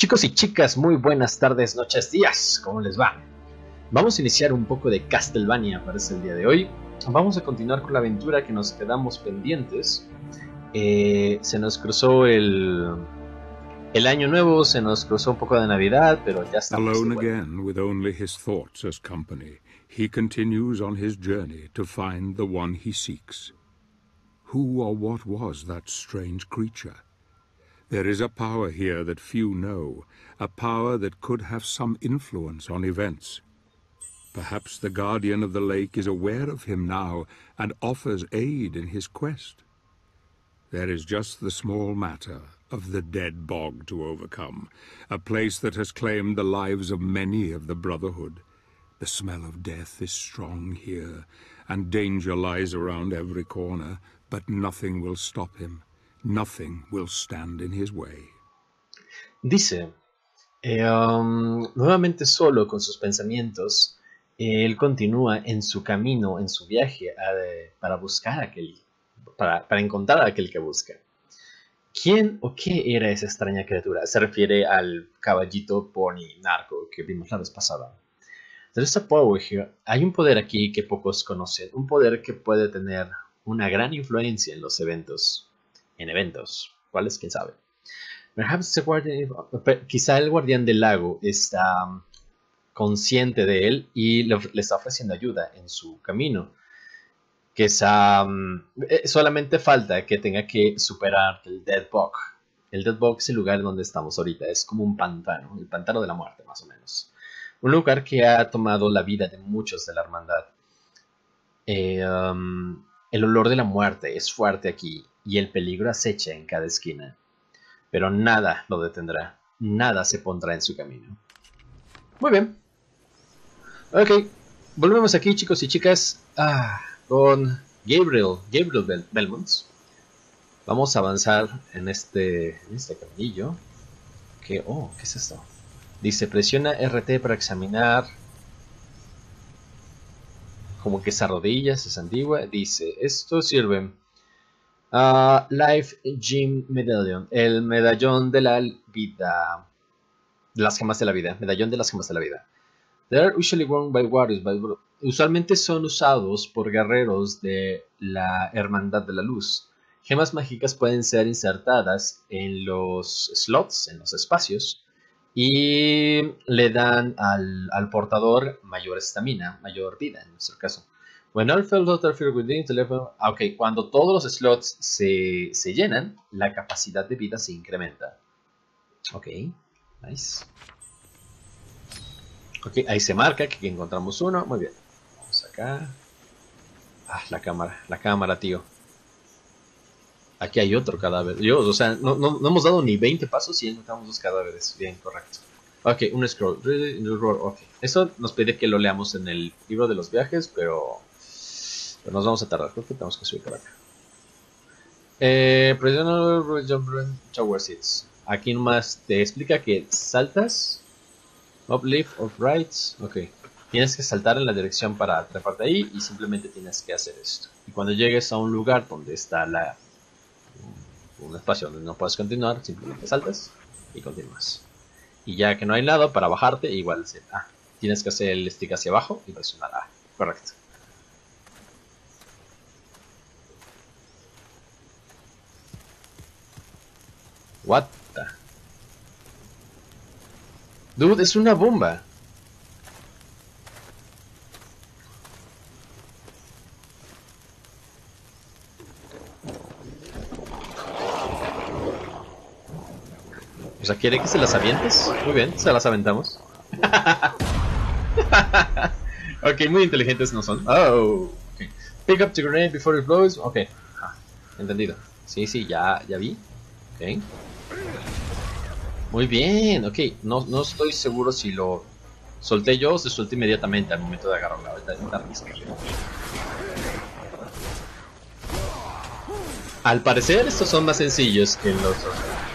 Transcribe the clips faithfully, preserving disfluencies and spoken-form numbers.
Chicos y chicas, muy buenas tardes, noches, días, ¿cómo les va? Vamos a iniciar un poco de Castlevania para el día de hoy. Vamos a continuar con la aventura que nos quedamos pendientes. Eh, se nos cruzó el, el año nuevo, se nos cruzó un poco de Navidad, pero ya estamos Alone again, with only his thoughts as company, he continues on his journey to find the one he seeks. Who or what was that strange creature? There is a power here that few know, a power that could have some influence on events. Perhaps the Guardian of the Lake is aware of him now and offers aid in his quest. There is just the small matter of the Dead Bog to overcome, a place that has claimed the lives of many of the Brotherhood. The smell of death is strong here, and danger lies around every corner, but nothing will stop him. Nothing will stand in his way. Dice, eh, um, nuevamente solo con sus pensamientos, eh, él continúa en su camino, en su viaje a, de, para buscar a aquel, para, para encontrar a aquel que busca. ¿Quién o qué era esa extraña criatura? Se refiere al caballito pony narco que vimos la vez pasada. There's a power here. Hay un poder aquí que pocos conocen, un poder que puede tener una gran influencia en los eventos. En eventos, ¿cuáles? ¿Quién sabe? Perhaps the guardian, quizá el guardián del lago está um, consciente de él y le, le está ofreciendo ayuda en su camino. Que esa, um, solamente falta que tenga que superar el Dead Bog. El Dead Bog es el lugar donde estamos ahorita, es como un pantano, el pantano de la muerte más o menos. Un lugar que ha tomado la vida de muchos de la hermandad. Eh, um, el olor de la muerte es fuerte aquí. Y el peligro acecha en cada esquina. Pero nada lo detendrá. Nada se pondrá en su camino. Muy bien. Ok. Volvemos aquí, chicos y chicas. Ah, con Gabriel. Gabriel Bel Belmont. Vamos a avanzar en este, en este caminillo. Que, oh, ¿qué es esto? Dice, presiona R T para examinar. Como que esa rodilla es antigua. Dice, esto sirve... Uh, Life Gem Medallion, el medallón de la vida, de las gemas de la vida, medallón de las gemas de la vida. They are usually worn by warriors, by... usualmente son usados por guerreros de la Hermandad de la Luz. Gemas mágicas pueden ser insertadas en los slots, en los espacios, y le dan al, al portador mayor estamina, mayor vida en nuestro caso. When all slots are filled within the level... Ok, cuando todos los slots se, se llenan, la capacidad de vida se incrementa. Ok, nice. Ok, ahí se marca que encontramos uno. Muy bien. Vamos acá. Ah, la cámara, la cámara, tío. Aquí hay otro cadáver. Dios, o sea, no, no, no hemos dado ni veinte pasos y encontramos dos cadáveres. Bien, correcto. Ok, un scroll. Okay. Eso nos pide que lo leamos en el libro de los viajes, pero... Pero nos vamos a tardar, creo que tenemos que subir por acá. Eh, Tower Seats. Aquí nomás te explica que saltas. Up, left, off, right. Ok. Tienes que saltar en la dirección para treparte ahí y simplemente tienes que hacer esto. Y cuando llegues a un lugar donde está la... un espacio donde no puedes continuar, simplemente saltas y continúas. Y ya que no hay nada para bajarte, igual ah, tienes que hacer el stick hacia abajo y presionar A. Correcto. What the... Dude, es una bomba. O sea, ¿quiere que se las avientes? Muy bien, se las aventamos. Ok, muy inteligentes no son. Oh, okay. Pick up the grenade before it blows. Ok, ah, entendido. Sí, sí, ya, ya vi. Ok. Muy bien, ok. No, no estoy seguro si lo solté yo o se solté inmediatamente al momento de agarrarla. Ahorita al parecer estos son más sencillos que los otros.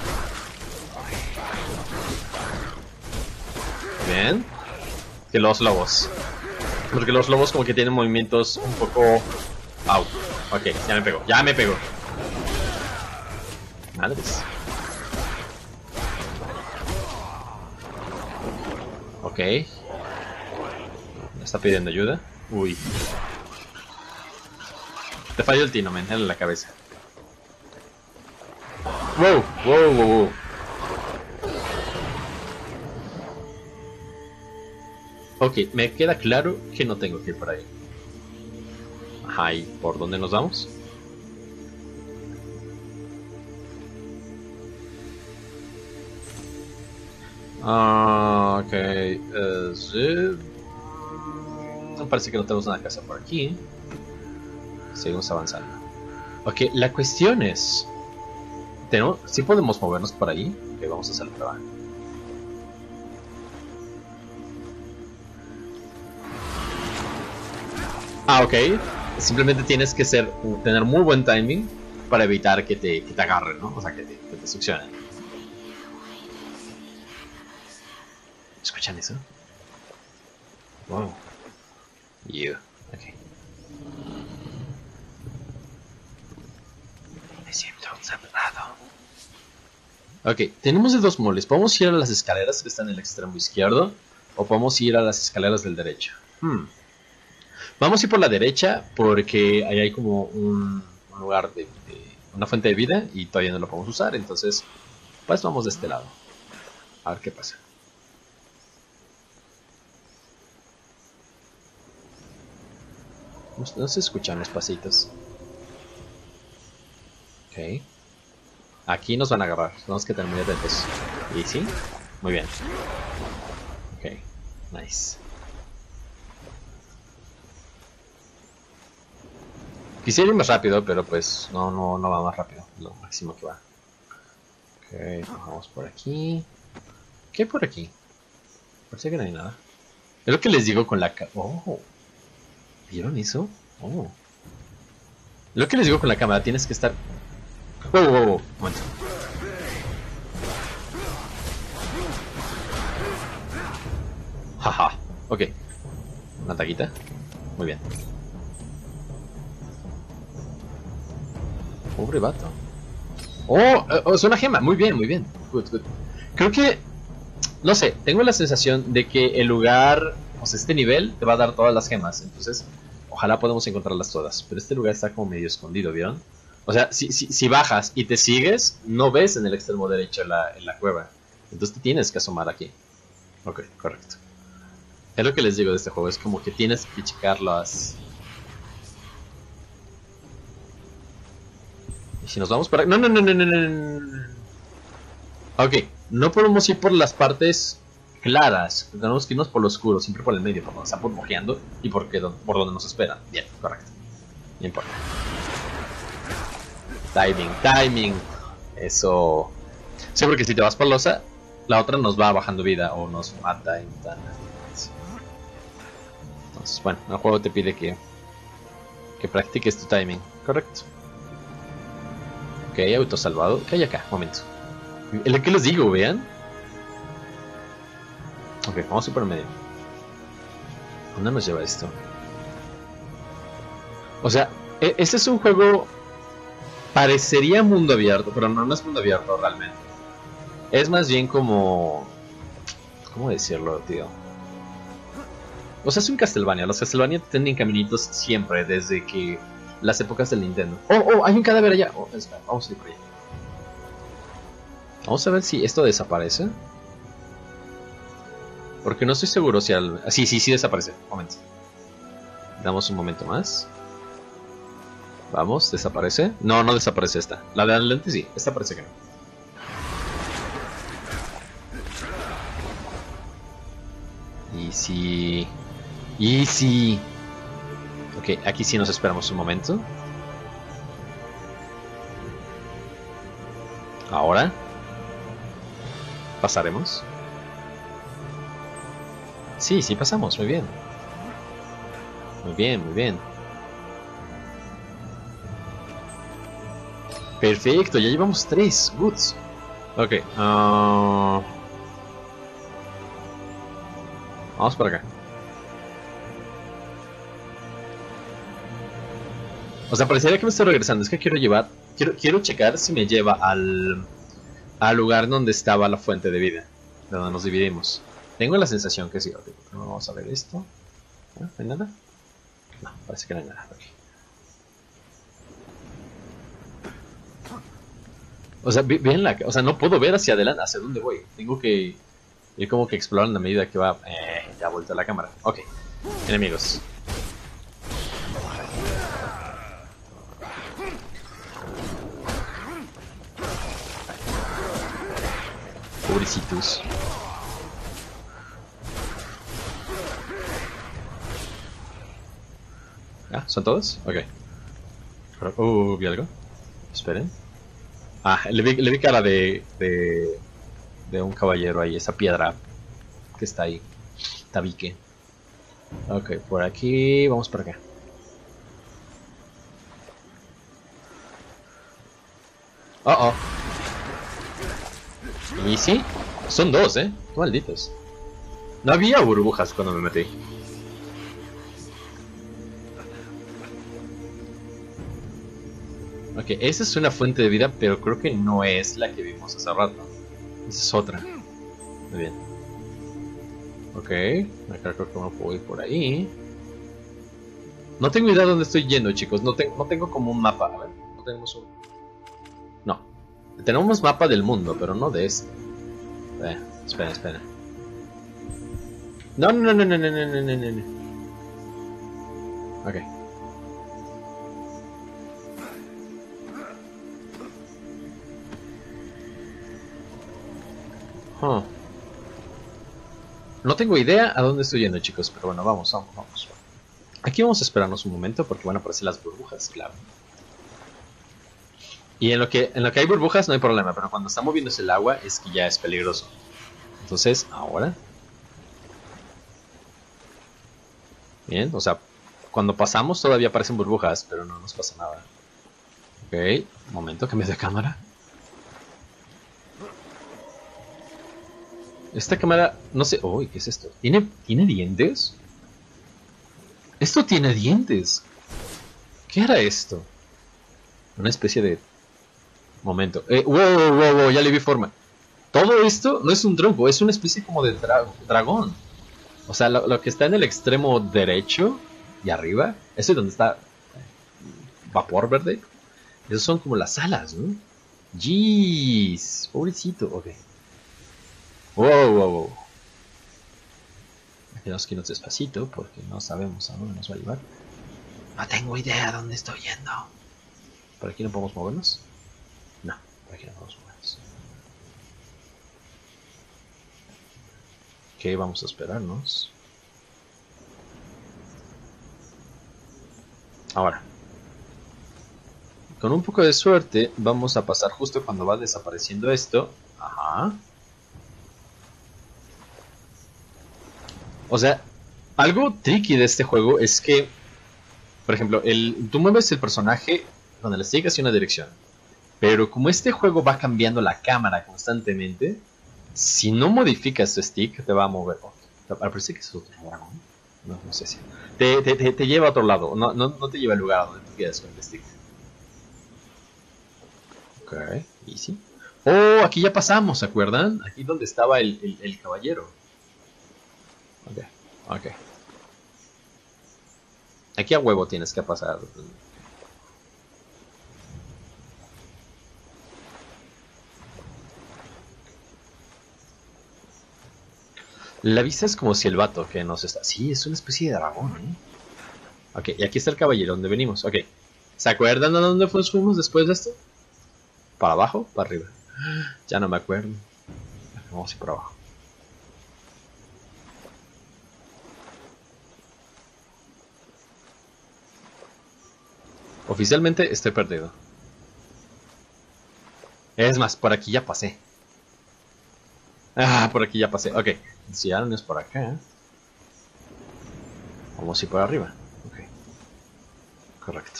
Bien. Que los lobos. Porque los lobos como que tienen movimientos un poco... Au. Ok, ya me pegó. Ya me pegó. Madres. Ok. Me está pidiendo ayuda. Uy. Te falló el tino, men, en la cabeza. Wow, wow, wow, wow. Ok, me queda claro que no tengo que ir por ahí. Ajá, ¿y por dónde nos vamos? Ah, ok. Uh, sí. Me parece que no tenemos una casa por aquí. Seguimos avanzando. Ok, la cuestión es... ¿tenemos, ¿sí podemos movernos por ahí? Ok, vamos a hacer el trabajo. Ah, ok. Simplemente tienes que ser, tener muy buen timing para evitar que te, que te agarren, ¿no? O sea, que te, que te succionen. ¿Escuchan eso? Wow. You. Ok. Me siento observado. Ok, tenemos de dos moles. Podemos ir a las escaleras que están en el extremo izquierdo, o podemos ir a las escaleras del derecho. Hmm. Vamos a ir por la derecha porque ahí hay como un, un lugar de, de una fuente de vida y todavía no lo podemos usar. Entonces, pues vamos de este lado. A ver qué pasa. No, no se escuchan los pasitos. Ok. Aquí nos van a agarrar. Tenemos que tener muy atentos. ¿Y sí? Muy bien. Ok. Nice. Quisiera ir más rápido, pero pues no, no, no va más rápido. Lo máximo que va. Ok, vamos por aquí. ¿Qué hay por aquí? Parece que no hay nada. Es lo que les digo con la... Ca oh. ¿Vieron eso? Oh. Es lo que les digo con la cámara. Tienes que estar... Wow, wow, wow. Un momento. Jaja. Ok. Una taquita. Muy bien. Pobre vato. Oh, oh, es una gema. Muy bien, muy bien. Good, good. Creo que... no sé, tengo la sensación de que el lugar... o sea, este nivel te va a dar todas las gemas. Entonces, ojalá podamos encontrarlas todas. Pero este lugar está como medio escondido, ¿vieron? O sea, si, si, si bajas y te sigues, no ves en el extremo derecho la, en la cueva. Entonces te tienes que asomar aquí. Ok, correcto. Es lo que les digo de este juego. Es como que tienes que checar las... ¿y si nos vamos para...? No, no, no, no, no, no. Ok, no podemos ir por las partes claras. Tenemos que irnos por lo oscuro, siempre por el medio, por donde están mojeando y por, que, por donde nos esperan. Bien, correcto. No importa. Timing, timing. Eso. Sí, porque si te vas por losa, la otra nos va bajando vida o nos mata instantáneamente. Entonces, bueno, el juego te pide que que practiques tu timing. Correcto. Ok, auto salvado. ¿Qué hay acá? Momento. ¿El que les digo? Vean. Ok, vamos a ir por el medio. ¿Dónde nos lleva esto? O sea, este es un juego... parecería mundo abierto, pero no, no es mundo abierto realmente. Es más bien como... ¿cómo decirlo, tío? O sea, es un Castlevania. Los Castlevania tienen caminitos siempre, desde que... las épocas del Nintendo. ¡Oh, oh! Hay un cadáver allá. Oh, espera, vamos a ir por allá. Vamos a ver si esto desaparece. Porque no estoy seguro si al... ah, sí, sí, sí desaparece. Momento. Damos un momento más. Vamos, desaparece. No, no desaparece esta. La de adelante sí, esta parece que no. Easy. Easy. Ok, aquí sí nos esperamos un momento. Ahora pasaremos. Sí, sí pasamos, muy bien. Muy bien, muy bien. Perfecto, ya llevamos tres. Good. Ok. Uh... Vamos para acá. O sea, parecería que me estoy regresando. Es que quiero llevar... Quiero, quiero checar si me lleva al... al lugar donde estaba la fuente de vida. De donde nos dividimos. Tengo la sensación que sí. Okay, vamos a ver esto. ¿No hay nada? No, parece que no hay nada. Okay. O sea, bien la... O sea, no puedo ver hacia adelante, hacia dónde voy. Tengo que ir como que explorando a medida que va... Eh, ya ha vuelto la cámara. Ok. Enemigos. Pobrecitos. ¿Ah? ¿Son todos? Ok. Uh, ¿vi algo? Esperen. Ah, le vi, le vi cara de, de... de un caballero ahí. Esa piedra que está ahí. Tabique. Ok, por aquí... Vamos por acá. Oh, oh. Y sí, son dos, eh. Qué malditos. No había burbujas cuando me metí. Ok, esa es una fuente de vida, pero creo que no es la que vimos hace rato. Esa es otra. Muy bien. Ok, acá creo que no puedo ir por ahí. No tengo idea de dónde estoy yendo, chicos. No, te no tengo como un mapa. A ver, no tenemos un... No. Tenemos mapa del mundo, pero no de este. Eh, espera, espera. No, no, no, no, no, no, no, no, no. Ok. Huh. No tengo idea a dónde estoy yendo, chicos, pero bueno, vamos, vamos, vamos. Aquí vamos a esperarnos un momento porque van a aparecer las burbujas, claro. Y en lo que en lo que hay burbujas no hay problema, pero cuando está moviéndose el agua es que ya es peligroso. Entonces, ahora. Bien, o sea, cuando pasamos todavía aparecen burbujas, pero no nos pasa nada. Ok, un momento, cambio de cámara. Esta cámara, no sé... Uy, ¿qué es esto? ¿Tiene, ¿Tiene dientes? ¡Esto tiene dientes! ¿Qué era esto? Una especie de... Momento. Eh, wow, wow, wow, ya le vi forma. Todo esto no es un tronco, es una especie como de dra dragón. O sea, lo, lo que está en el extremo derecho y arriba, eso es donde está vapor verde. Esos son como las alas, ¿no? Jeez, pobrecito, ok. Wow, wow, wow. Tenemos que irnos despacito porque no sabemos a dónde nos va a llevar. No tengo idea a dónde estoy yendo. ¿Por aquí no podemos movernos? No, por aquí no podemos movernos. Ok, vamos a esperarnos. Ahora, con un poco de suerte, vamos a pasar justo cuando va desapareciendo esto. Ajá. O sea, algo tricky de este juego es que, por ejemplo, el, tú mueves el personaje con el stick hacia una dirección. Pero como este juego va cambiando la cámara constantemente, si no modificas tu stick, te va a mover. Oh, parece que es otro dragón. No, no sé si. Te, te, te, te lleva a otro lado. No, no, no te lleva al lugar donde tú quieras con el stick. Ok, easy. Oh, aquí ya pasamos, ¿se acuerdan? Aquí donde estaba el, el, el caballero. Ok, ok. Aquí a huevo tienes que pasar. La vista es como si el vato que nos está... Sí, es una especie de dragón, ¿eh? Ok, y aquí está el caballero donde venimos. Ok, ¿se acuerdan a dónde fuimos después de esto? ¿Para abajo? ¿Para arriba? Ya no me acuerdo. Vamos a ir por abajo. Oficialmente estoy perdido. Es más, por aquí ya pasé. Ah, por aquí ya pasé. Ok, si ya no es por acá, vamos a ir por arriba. Ok, correcto.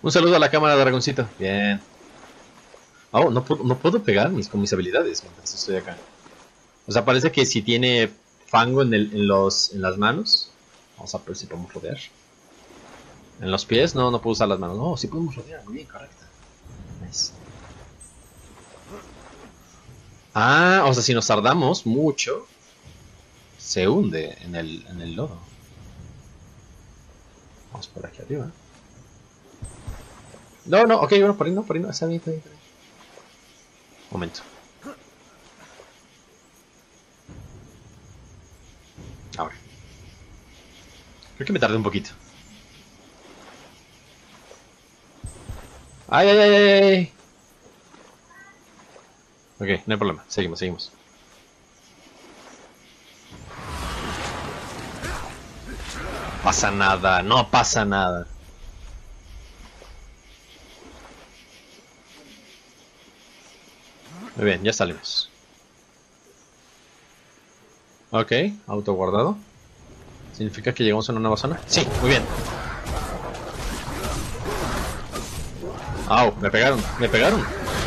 Un saludo a la cámara, dragoncito. Bien. Oh, no puedo, no puedo pegar mis, con mis habilidades mientras estoy acá. O sea, parece que si tiene fango en, el, en, los, en las manos. Vamos a ver si podemos rodear. En los pies, no, no puedo usar las manos. No, sí podemos rodear, muy bien, correcto. Nice. Ah, o sea, si nos tardamos mucho, se hunde en el, en el lodo. Vamos por aquí arriba. No, no, ok, bueno, por ahí no, por ahí no, está bien, está bien, está bien. Momento. Ahora. Creo que me tardé un poquito. Ay, ay, ay, ay, ay. Ok, no hay problema, seguimos, seguimos. Pasa nada, no pasa nada. Muy bien, ya salimos. Ok, auto guardado. ¿Significa que llegamos a una nueva zona? Sí, muy bien. Au, me pegaron, me pegaron.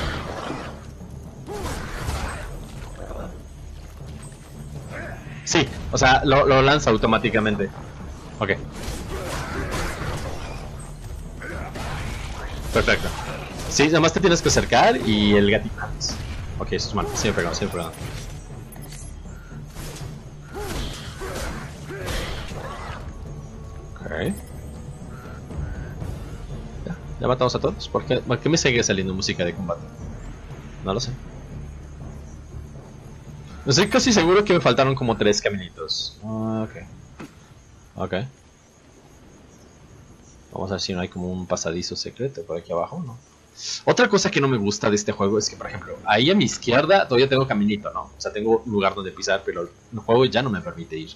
Sí, o sea, lo, lo lanza automáticamente. Ok. Perfecto. Sí, nada más te tienes que acercar y el gatito. Ok, eso es malo. Sí me pegado, sí me pegado. Ok. Ya, ya matamos a todos. ¿Por qué, ¿Por qué me sigue saliendo música de combate? No lo sé. Estoy casi seguro que me faltaron como tres caminitos. Uh, ok. Ok. Vamos a ver si no hay como un pasadizo secreto por aquí abajo, ¿no? Otra cosa que no me gusta de este juego es que, por ejemplo, ahí a mi izquierda todavía tengo caminito, ¿no? O sea, tengo un lugar donde pisar, pero el juego ya no me permite ir.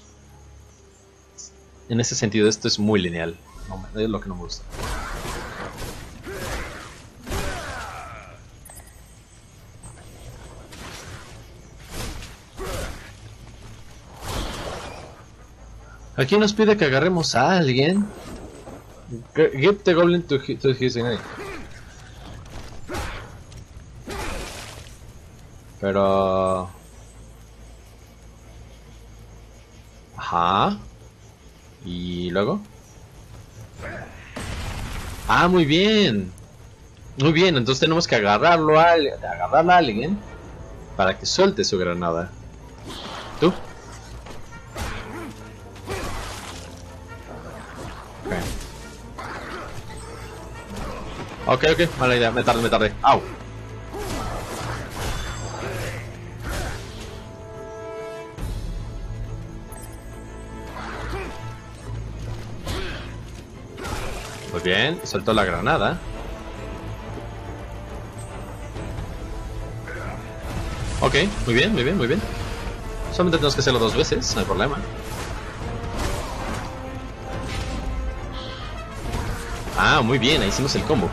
En ese sentido, esto es muy lineal. No, es lo que no me gusta. Aquí nos pide que agarremos a alguien. Get the goblin to, to his enemy. Pero... Ajá. ¿Y luego? Ah, muy bien. Muy bien, entonces tenemos que agarrarlo a, agarrar a alguien para que suelte su granada. ¿Tú? Ok, ok, mala idea, me tardé, me tardé. ¡Au! Muy bien, suelto la granada. Ok, muy bien, muy bien, muy bien. Solamente tenemos que hacerlo dos veces, no hay problema. Ah, muy bien, ahí hicimos el combo.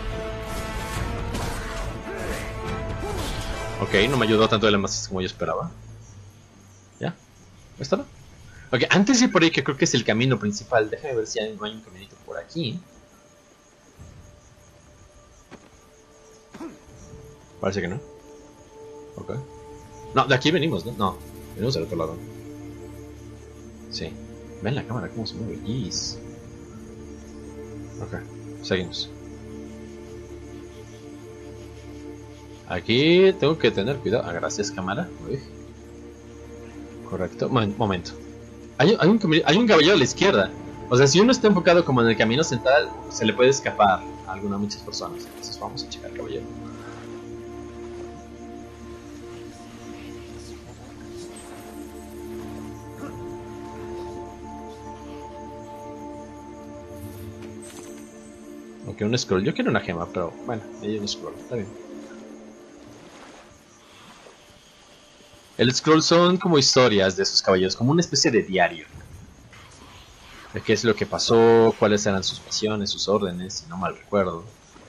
Ok, no me ayudó tanto el énfasis como yo esperaba. ¿Ya? ¿Esto no? Ok, antes de ir por ahí, que creo que es el camino principal. Déjame ver si hay, no hay un caminito por aquí. Parece que no. Ok. No, de aquí venimos, ¿no? No, venimos del otro lado. Sí. Ven la cámara cómo se mueve. Yes. Ok, seguimos. Aquí tengo que tener cuidado. Ah, gracias, cámara. Uy. Correcto. Mo momento. Hay, hay, un, hay un caballero a la izquierda. O sea, si uno está enfocado como en el camino central, se le puede escapar a algunas muchas personas. Entonces vamos a checar, caballero. Ok, un scroll. Yo quiero una gema, pero bueno, hay un scroll. Está bien. El scroll son como historias de esos caballeros, como una especie de diario. De qué es lo que pasó, cuáles eran sus misiones, sus órdenes, si no mal recuerdo.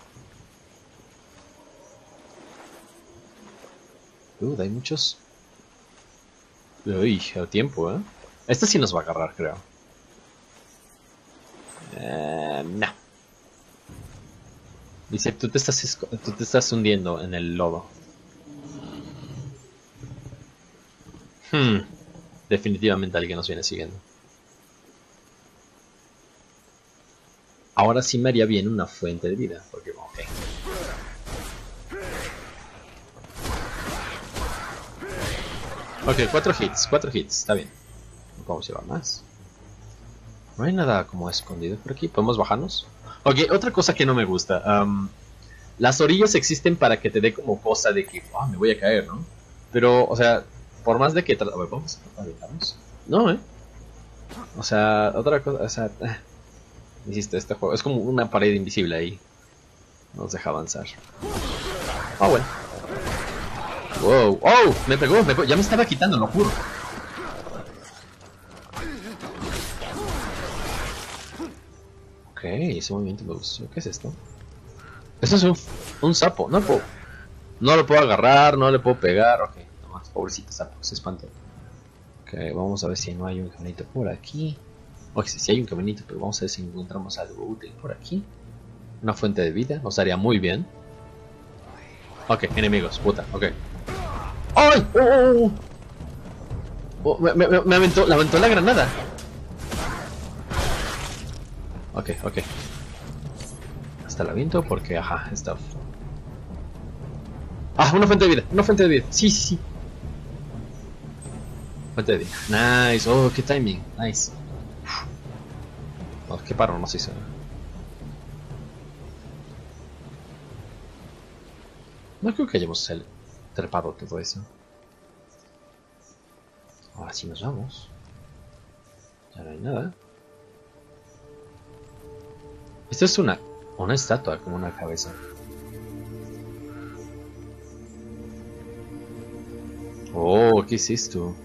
Uh, hay muchos. Uy, el tiempo, ¿eh? Este sí nos va a agarrar, creo. Eh, no. Dice, tú te estás, esco- tú te estás hundiendo en el lodo. Hmm. Definitivamente alguien nos viene siguiendo. Ahora sí me haría bien una fuente de vida. Porque, ok. Ok, cuatro hits, cuatro hits, está bien. No podemos llevar más. No hay nada como escondido por aquí. ¿Podemos bajarnos? Ok, otra cosa que no me gusta. Um, las orillas existen para que te dé como cosa de que, oh, me voy a caer, ¿no? Pero, o sea, por más de que... A ver, ¿vamos a aventarnos? No, ¿eh? O sea, otra cosa... O sea... Eh, insisto, este juego es como una pared invisible ahí. No nos deja avanzar. Ah, oh, bueno. Wow, oh, me pegó, me pegó, ya me estaba quitando, lo juro. Ok, ese movimiento me gustó. ¿Qué es esto? Esto es un, un sapo, no lo puedo. No lo puedo agarrar, no le puedo pegar. Ok, nomás, pobrecito sapo, se espantó. Ok, vamos a ver si no hay un caminito por aquí. Ok, sí, sí hay un caminito, pero vamos a ver si encontramos algo útil por aquí. Una fuente de vida, nos haría muy bien. Ok, enemigos, puta, ok. ¡Ay! ¡Oh, oh, oh! Oh, me, me, me aventó, la aventó la granada. Ok, ok. Hasta la viento porque, ajá, está... Ah, una fuente de vida, una fuente de vida. Sí, sí, sí. Fuente de vida. Nice, oh, qué timing. Nice. Oh, qué paro nos hizo. No creo que hayamos trepado todo eso. Ahora sí nos vamos. Ya no hay nada. Esto es una, una estatua con una cabeza. Oh, ¿qué es esto?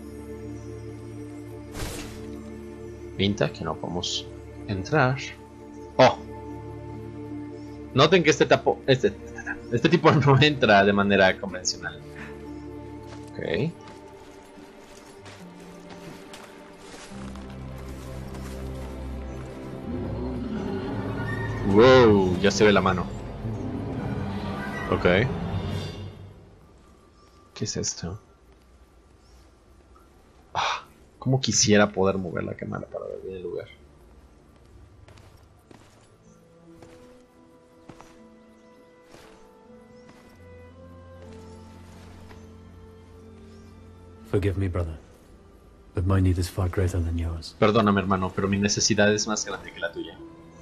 Pinta que no podemos entrar. Oh. Noten que este tapo, este, este tipo no entra de manera convencional. Ok. Wow, ya se ve la mano. Ok. ¿Qué es esto? Ah, cómo quisiera poder mover la cámara para ver bien el lugar. Forgive me, brother, but my need is far greater than yours. Perdóname, hermano, pero mi necesidad es más grande que la tuya.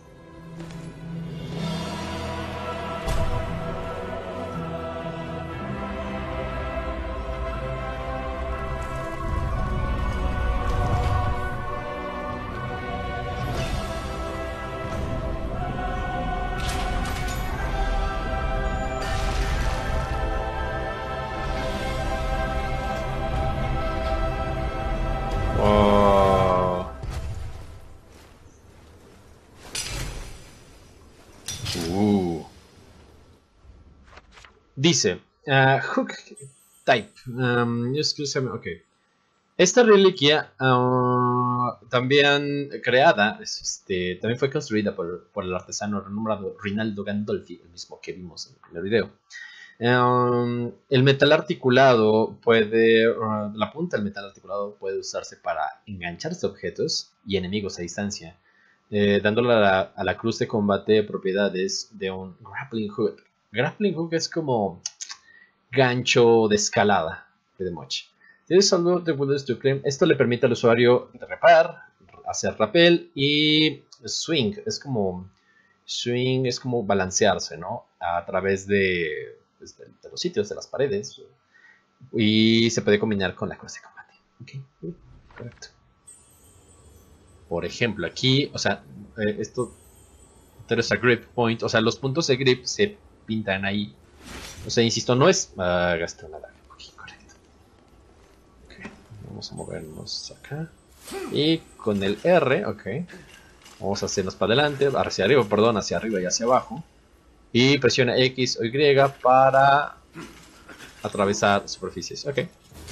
Dice, uh, Hook Type. Um, ok. Esta reliquia uh, también creada, este, también fue construida por, por el artesano renombrado Rinaldo Gandolfi, el mismo que vimos en el primer video. Um, el metal articulado puede, uh, la punta del metal articulado puede usarse para engancharse a objetos y enemigos a distancia, eh, dándole a la, a la cruz de combate propiedades de un grappling hook. Grappling hook es como gancho de escalada de moche. Esto le permite al usuario trepar, hacer rappel y swing. Es como swing, es como balancearse, ¿no? A través de, pues, de, de los sitios, de las paredes. Y se puede combinar con la cruz de combate. Ok, correcto. Por ejemplo, aquí, o sea, eh, esto es a grip point, o sea, los puntos de grip se pintan ahí. O sea, insisto, no es... Uh, gasto nada. Ok, correcto. Okay. Vamos a movernos acá. Y con el R, ok. Vamos a hacernos para adelante, hacia arriba, perdón, hacia arriba y hacia abajo. Y presiona X o Y para atravesar superficies. Ok.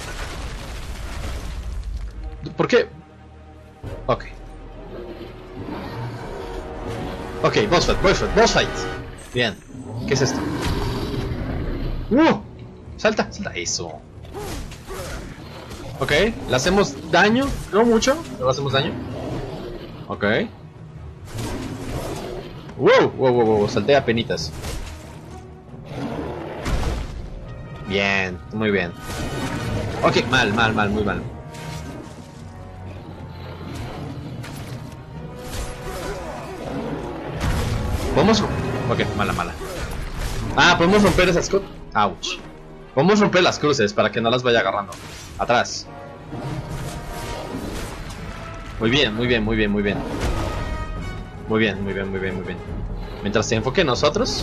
¿Por qué? Ok. Ok, boss fight, boss fight, boss fight. Bien. ¿Qué es esto? ¡Uh! Salta, salta. Eso. Ok, le hacemos daño. No mucho, pero le hacemos daño. Ok. Wow, wow, wow, wow. Salté a penitas. Bien, muy bien. Ok, mal, mal, mal, muy mal. ¿Podemos? Ok, mala, mala. Ah, podemos romper esas cosas. Ouch. Podemos romper las cruces para que no las vaya agarrando. Atrás. Muy bien, muy bien, muy bien, muy bien. Muy bien, muy bien, muy bien, muy bien. Mientras se enfoque en nosotros.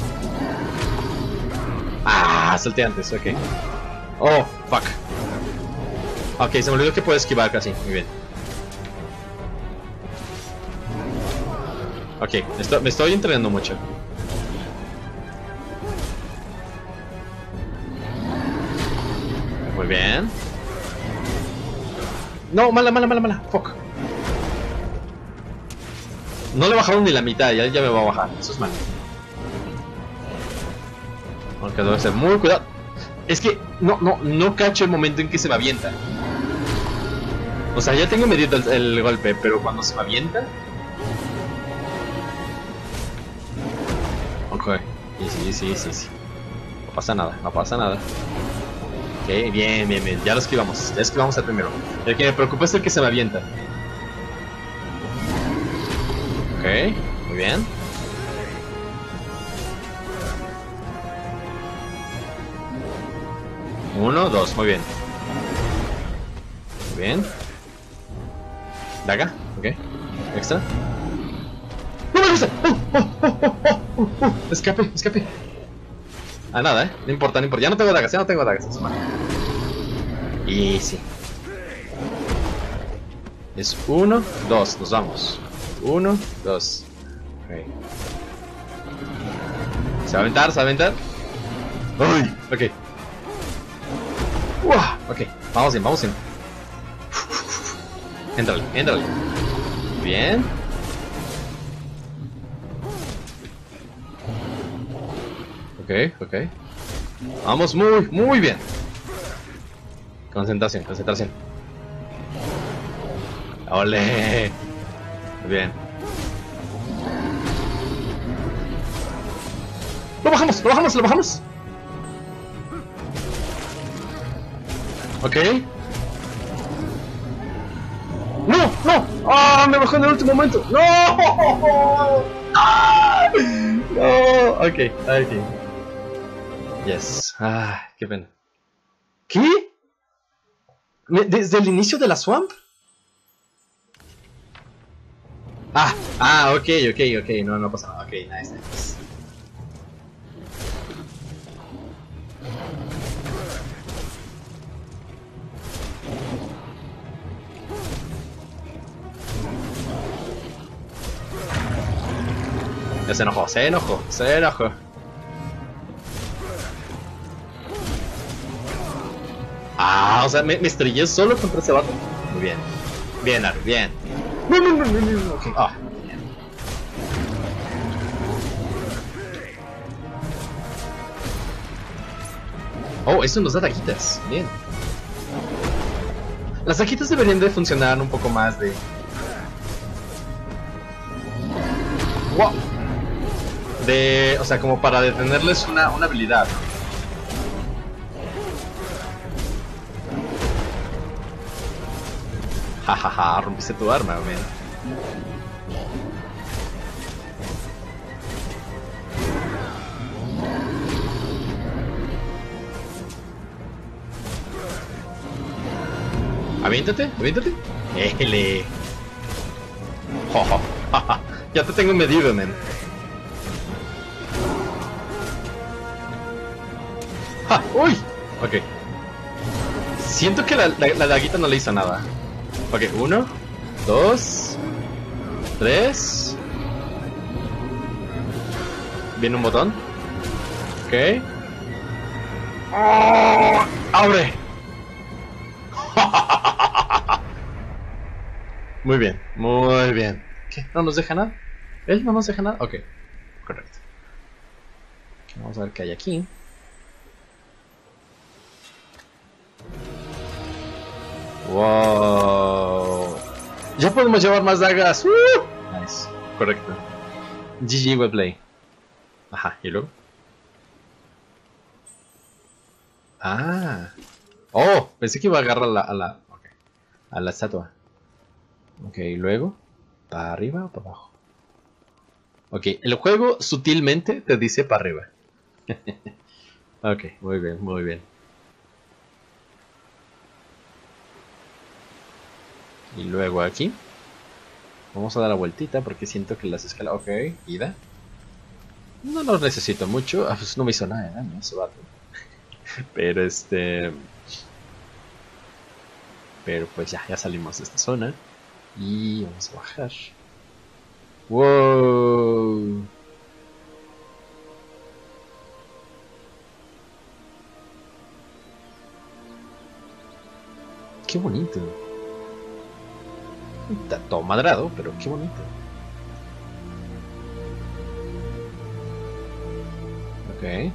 Ah, salté antes, ok. Oh, fuck. Ok, se me olvidó que puedo esquivar casi. Muy bien. Ok, esto, me estoy entrenando mucho. Muy bien. No, mala, mala, mala, mala. Fuck. No le bajaron ni la mitad y él ya me va a bajar. Eso es malo. Aunque debe ser muy cuidado. Es que no, no, no cacho el momento en que se me avienta. O sea, ya tengo medido el, el golpe, pero cuando se me avienta. Ok. Sí, sí, sí, sí, sí. No pasa nada, no pasa nada. Ok, bien, bien, bien. Ya lo esquivamos. Ya esquivamos al primero. El que me preocupa es el que se me avienta. Ok, muy bien. Uno, dos, muy bien. Muy bien. Daga, ok. Extra. ¡No me gusta! ¡Oh, oh, oh, oh, oh, oh! Escape, escape. Ah, nada, eh. No importa, no importa. Ya no tengo dagas, ya no tengo dagas. Easy. Es uno, dos, nos vamos. Uno, dos. Okay. ¿Se va a aventar? ¿Se va a aventar? ¡Uy! Ok. ¡Uah! Ok, vamos bien, vamos bien. Éntrale, éntrale. Bien. Ok, ok. Vamos muy, muy bien. Concentración, concentración. ¡Ole! Bien. ¡Lo bajamos! ¡Lo bajamos! ¡Lo bajamos! Ok. ¡No! ¡No! ¡Ah! ¡Me bajó en el último momento! ¡No! ¡Ah! ¡No! Ok, ok. Yes. Ah, qué pena. ¿Qué? ¿Desde el inicio de la swamp? Ah, ah, ok, ok, ok. No, no pasa nada. Ok, nice, nice. Ya se enojó, se enojó, se enojó. Ah, o sea, me, me estrellé solo contra ese vato. Muy bien. Bien, Ari, bien. No, no, no, no, no. Okay. Ah, bien. Oh, eso nos da daguitas. Bien. Las daguitas deberían de funcionar un poco más de... Wow. De... O sea, como para detenerles una, una habilidad. Jajaja, ja, ja, rompiste tu arma, man. Aviéntate, aviéntate. Éjele. Jojo, jaja. Ya te tengo medido, man. ¡Ja! ¡Uy! Ok. Siento que la, la, la daguita no le hizo nada. Ok, uno, dos, tres. Viene un botón. Ok. ¡Oh! ¡Abre! Muy bien, muy bien. ¿Qué? ¿No nos deja nada? ¿Él no nos deja nada? Ok, correcto. Ok. Vamos a ver qué hay aquí. Wow. Ya podemos llevar más dagas. Uh. Nice. Correcto. G G, well play. Ajá, ¿y luego? Ah. Oh, pensé que iba a agarrar a la, a la, okay, a la estatua. Ok, ¿y luego? ¿Para arriba o para abajo? Ok, el juego sutilmente te dice para arriba. Ok, muy bien, muy bien. Y luego aquí. Vamos a dar la vueltita porque siento que las escalas... Ok, ida. No lo necesito mucho. Ah, pues no me hizo nada, ¿eh? No se va. Pero este... Pero pues ya, ya salimos de esta zona. Y vamos a bajar. ¡Wow! ¡Qué bonito! Está todo madrado, pero qué bonito. Ok.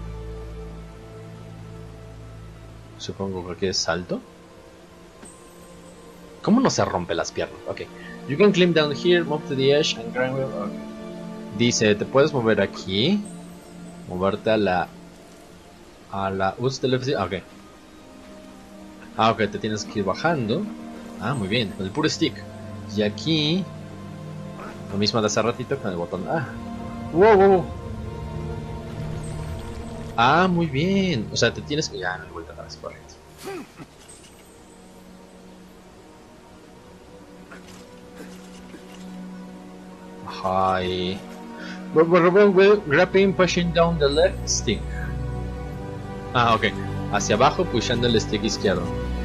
Supongo que aquí es salto. ¿Cómo no se rompe las piernas? Ok. You can climb down here, move to the edge and grind. Okay. Dice, te puedes mover aquí. Moverte a la... A la... Use the left... Ok. Ah, ok, te tienes que ir bajando. Ah, muy bien, con el puro stick. Y aquí... Lo mismo de hace ratito con el botón... Ah. Wow, wow, wow. Ah, muy bien. O sea, te tienes que... Ya, no hay vuelta atrás, correcto. Hi. Grabbing, pushing down the left stick. Ah, ok. Hacia abajo, pushando el stick izquierdo.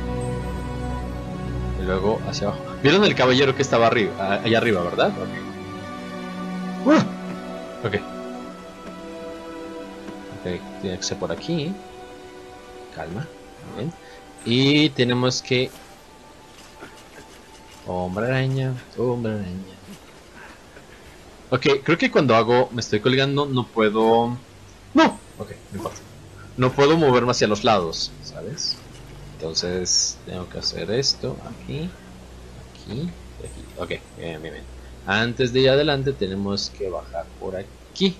Y luego hacia abajo. ¿Vieron el caballero que estaba arriba, allá arriba, verdad? Ok. Uh, ok. Ok, tiene que ser por aquí. Calma. Bien. Y tenemos que... Hombre araña, hombre araña. Ok, creo que cuando hago, me estoy colgando, no puedo... No, ok, no importa. No puedo moverme hacia los lados, ¿sabes? Entonces, tengo que hacer esto, aquí, aquí, y aquí. Ok, bien, bien, bien. Antes de ir adelante, tenemos que bajar por aquí.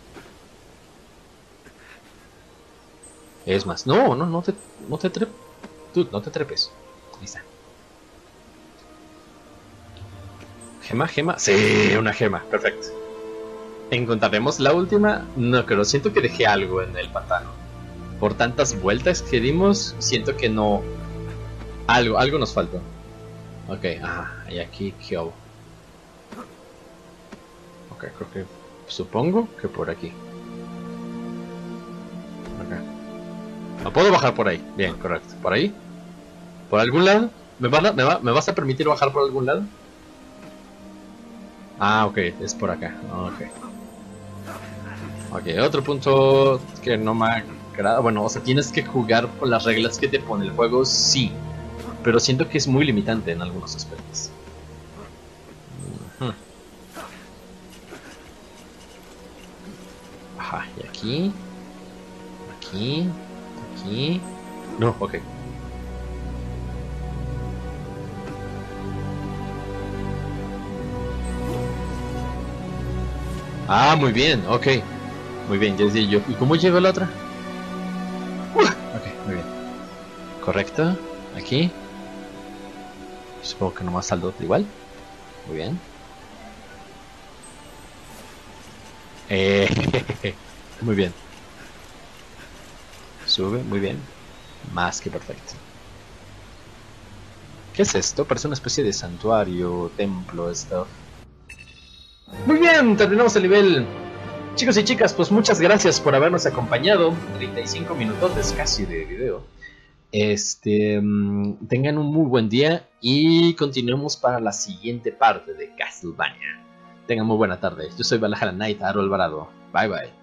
Es más, no, no, no te, no te trepes. Tú, no te trepes. Ahí está. ¿Gema, gema? Sí, una gema, perfecto. ¿Encontraremos la última? No creo, siento que dejé algo en el pantano. Por tantas vueltas que dimos, siento que no... Algo, algo nos faltó. Ok, ajá, y aquí, ¿qué hago? Ok, creo que... Supongo que por aquí. Ok. No puedo bajar por ahí, bien, correcto. ¿Por ahí? ¿Por algún lado? ¿Me, van a, me, va, ¿Me vas a permitir bajar por algún lado? Ah, ok, es por acá. Ok. Ok, otro punto que no me agrada. Bueno, o sea, tienes que jugar con las reglas que te pone el juego, sí. Pero siento que es muy limitante en algunos aspectos. Uh-huh. Ajá, y aquí. Aquí. Aquí. No, ok. Ah, muy bien, ok. Muy bien, ya decía yo. ¿Y cómo llegó la otra? Uh, ok, muy bien. Correcto. Aquí. Supongo que nomás saldo igual. Muy bien. Eh, muy bien. Sube, muy bien. Más que perfecto. ¿Qué es esto? Parece una especie de santuario, templo, stuff. Muy bien, terminamos el nivel. Chicos y chicas, pues muchas gracias por habernos acompañado. treinta y cinco minutos casi de video. Este, um, tengan un muy buen día y continuemos para la siguiente parte de Castlevania. Tengan muy buena tarde. Yo soy Valhalla Knight, Aro Alvarado. Bye bye.